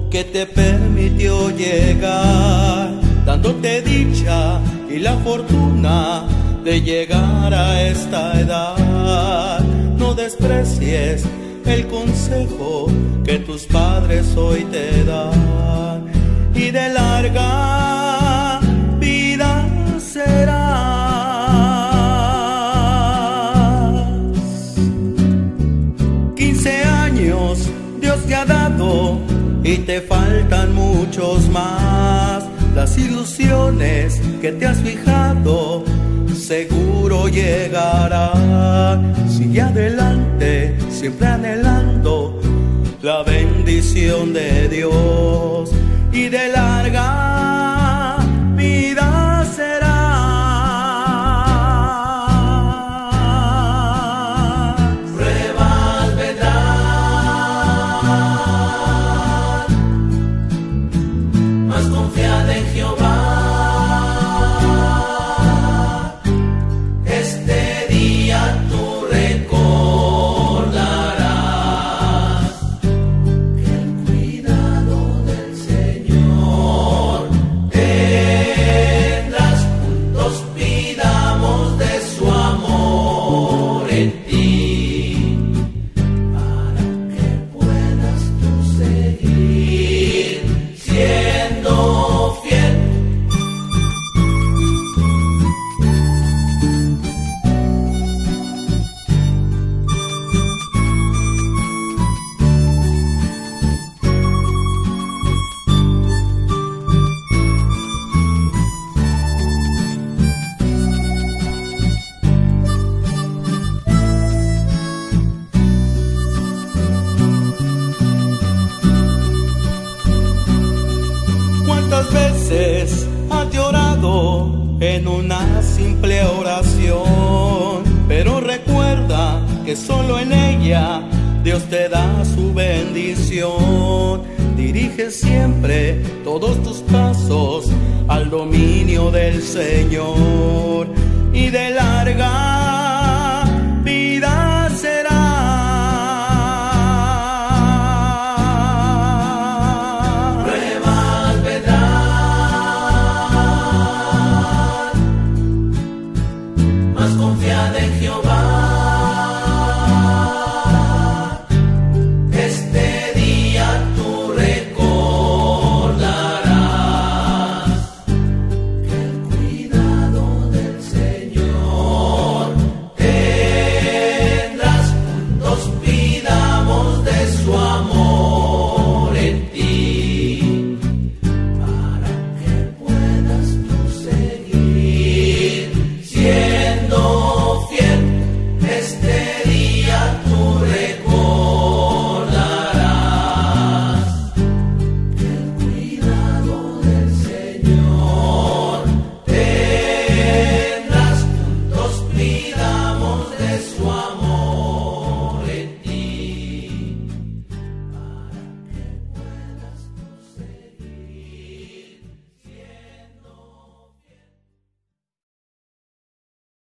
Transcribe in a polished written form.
que te permitió llegar, dándote dicha y la fortuna de llegar a esta edad. No desprecies el consejo que tus padres hoy te dan, y de larga vida serás. 15 años Dios te ha dado y te faltan muchos más. Las ilusiones que te has fijado seguro llegarán. Sigue adelante, siempre anhelando la bendición de Dios, y de larga vida será. Pruebas vendrán, mas confiad en Jehová. Este día tú recordarás que el cuidado del Señor tendrás. Juntos pidamos de su amor en ti, para que puedas tú seguir siendo fiel. ¿Cuántas veces has llorado en una simple oración? Pero recuerda que solo en ella Dios te da su bendición. Dirige siempre todos tus pasos al dominio del Señor, y de larga